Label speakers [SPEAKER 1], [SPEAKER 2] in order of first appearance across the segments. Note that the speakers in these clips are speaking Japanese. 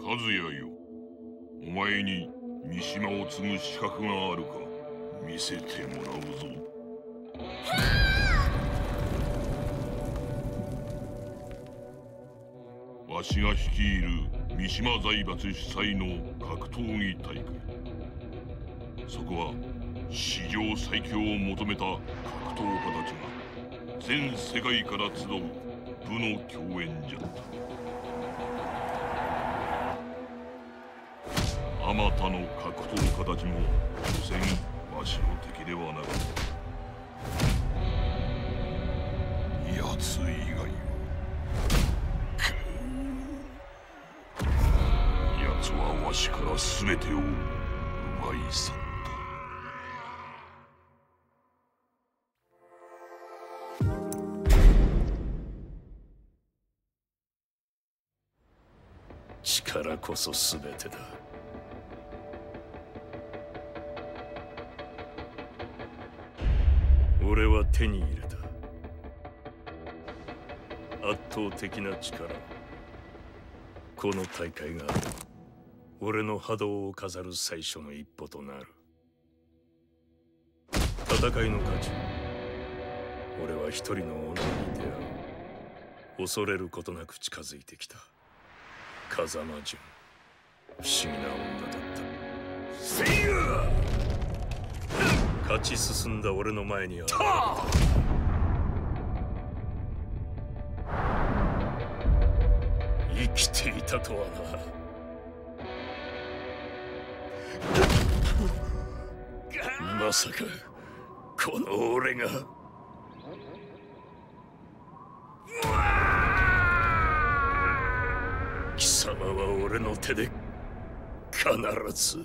[SPEAKER 1] 和也よ、お前に三島を継ぐ資格があるか見せてもらうぞ。わしが率いる三島財閥主催の格闘技大会、そこは史上最強を求めた格闘家たちが全世界から集う武の競演じゃった。あまたの格闘家たちも所詮わしの敵ではなかった。奴以外は奴はわしから全てを奪い去った。
[SPEAKER 2] 力こそ全てだ。俺は手に入れた圧倒的な力。この大会が俺の波動を飾る最初の一歩となる。戦いの勝ち、俺は一人の女に出会う。恐れることなく近づいてきた風間純。不思議な女だった。せいや！勝ち進んだ俺の前に現れた。生きていたとはな。まさかこの俺が。貴様は俺の手で必ず。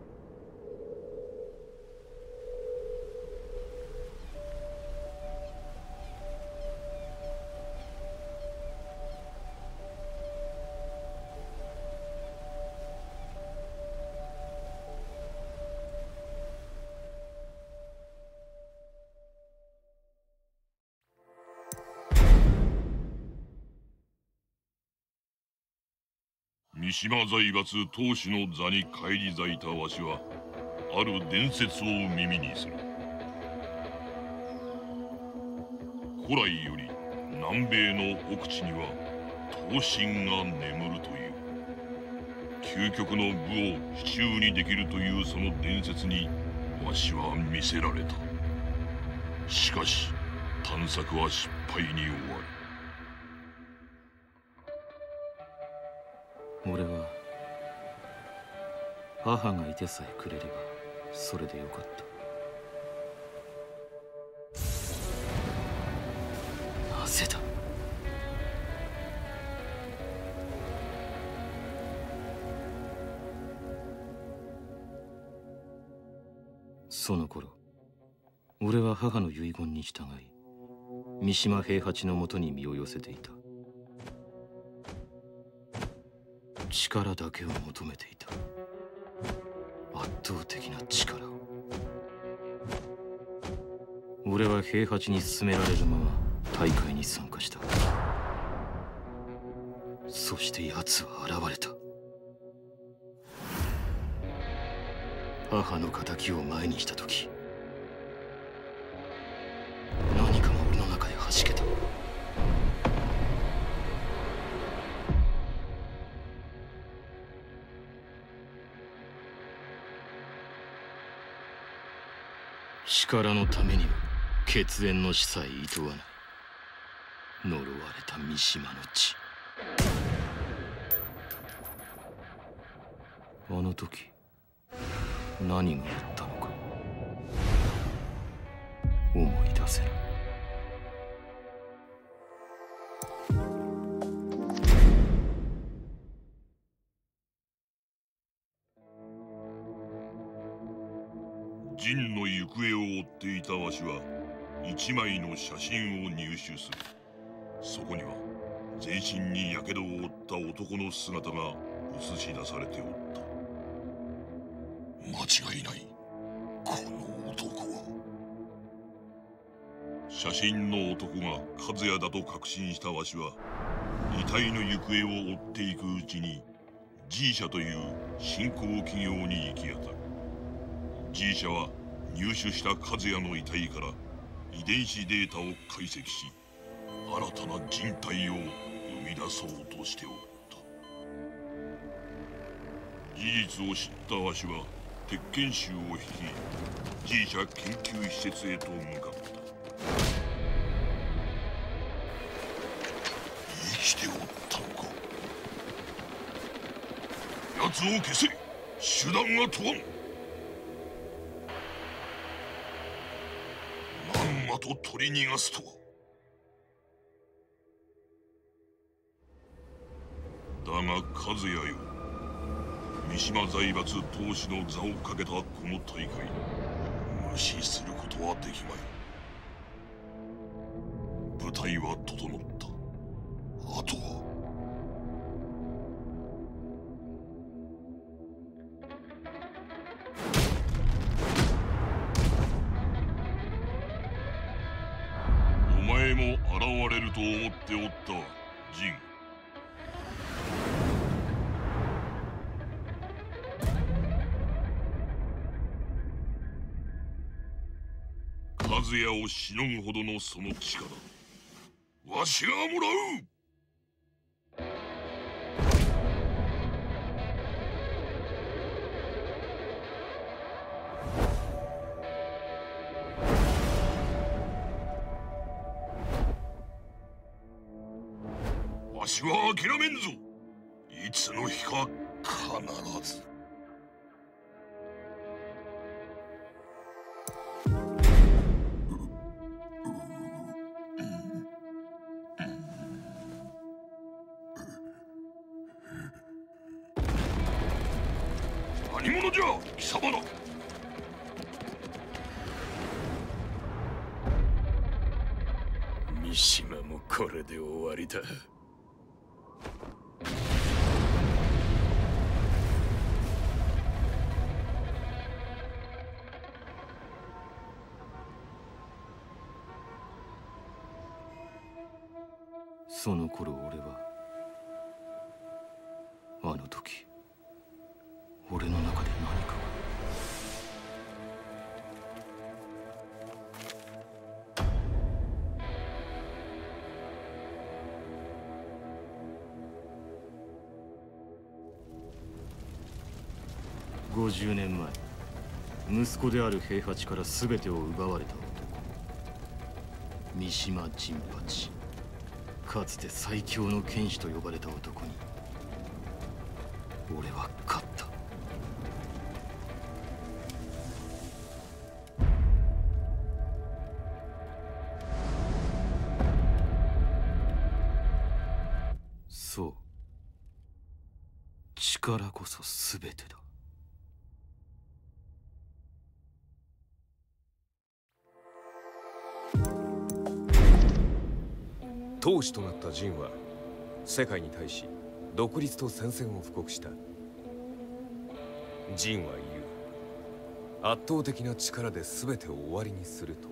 [SPEAKER 1] 三島財閥当主の座に返り咲いたわしはある伝説を耳にする。古来より南米の奥地には刀身が眠るという究極の武を手中にできるというその伝説にわしは魅せられた。しかし探索は失敗に終わる。
[SPEAKER 3] 俺は母がいてさえくれればそれでよかった。なぜだ。その頃俺は母の遺言に従い三島平八のもとに身を寄せていた。力だけを求めていた。圧倒的な力を。俺は平八に勧められるまま大会に参加した。そして奴は現れた。母の仇を前にした時、何かが俺の中で弾けた。力のためには血縁の死さえいとわない呪われた三島の血。あの時何があったのか思い出せない。
[SPEAKER 1] 陣の行方を追っていたわしは一枚の写真を入手する。そこには全身に火傷を負った男の姿が映し出されておった。間違いない、この男は。写真の男が和也だと確信したわしは遺体の行方を追っていくうちに G 社という新興企業に行き当たる。G 社は入手した和也の遺体から遺伝子データを解析し、新たな人体を生み出そうとしておった。事実を知ったわしは鉄拳衆を率い G 社研究施設へと向かった。生きておったのか。奴を消せ。手段は問わん。まんまと取り逃がすとは。だが和也よ、三島財閥当主の座をかけたこの大会、無視することはできまい。舞台は整った。あとはお前も現れると思っておったわ、ジン。和也をしのぐほどのその力、わしがもらう。わしは諦めんぞ。いつの日か必ず。何者じゃ、貴様ら。
[SPEAKER 2] 三島もこれで終わりだ。
[SPEAKER 3] その頃俺は、あの時俺の中で何かが。50年前、息子である平八から全てを奪われた男、三島陣八。かつて最強の剣士と呼ばれた男に俺は勝った。そう、力こそ全てだ。
[SPEAKER 4] 当主となったジンは世界に対し独立と宣戦を布告した。ジンは言う。圧倒的な力で全てを終わりにすると。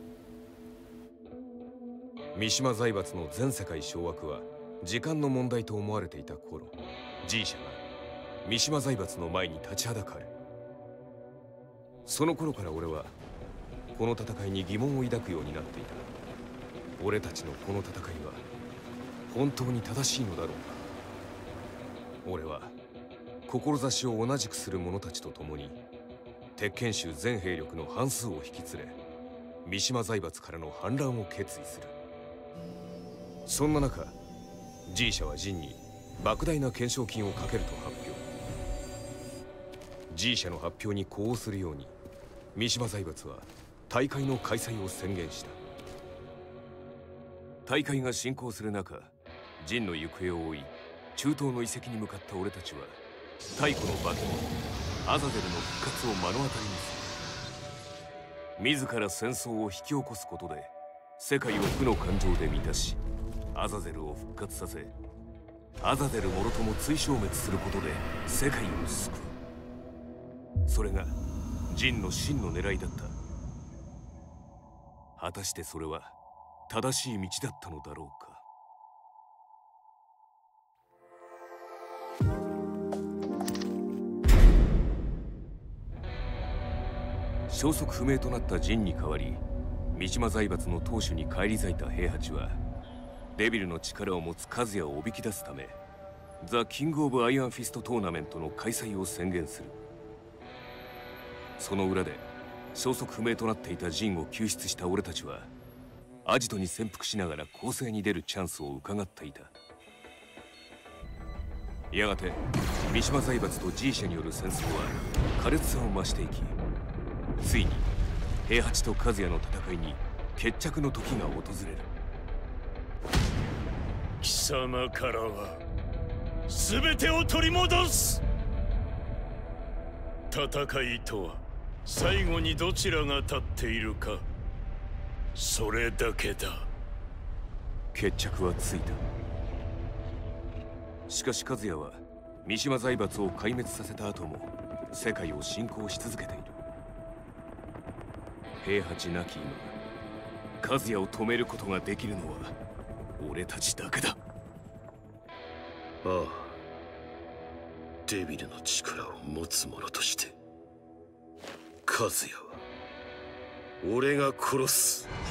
[SPEAKER 4] 三島財閥の全世界掌握は時間の問題と思われていた頃、G 社が三島財閥の前に立ちはだかる。その頃から俺はこの戦いに疑問を抱くようになっていた。俺たちのこの戦いは本当に正しいのだろうか。俺は志を同じくする者たちと共に鉄拳衆全兵力の半数を引き連れ、三島財閥からの反乱を決意する。そんな中、G 社はジンに莫大な懸賞金をかけると発表。G 社の発表に呼応するように三島財閥は大会の開催を宣言した。大会が進行する中、ジンの行方を追い中東の遺跡に向かった俺たちは太古の化け物アザゼルの復活を目の当たりにする。自ら戦争を引き起こすことで世界を負の感情で満たし、アザゼルを復活させ、アザゼルもろとも追消滅することで世界を救う。それがジンの真の狙いだった。果たしてそれは正しい道だったのだろうか。 消息不明となったジンに代わり三島財閥の当主に返り咲いた平八はデビルの力を持つ和也をおびき出すためザ・キング・オブ・アイアンフィストトーナメントの開催を宣言する。その裏で消息不明となっていたジンを救出した俺たちはアジトに潜伏しながら攻勢に出るチャンスを伺っていた。やがて三島財閥と G 社による戦争は苛烈さを増していき、ついに平八と和也の戦いに決着の時が訪れる。
[SPEAKER 2] 貴様からは全てを取り戻す。戦いとは最後にどちらが立っているか、それだけだ。
[SPEAKER 4] 決着はついた。しかし和也は三島財閥を壊滅させた後も世界を侵攻し続けている。平八なき今和也を止めることができるのは俺たちだけだ。
[SPEAKER 2] ああ、デビルの力を持つ者として和也は俺が殺す。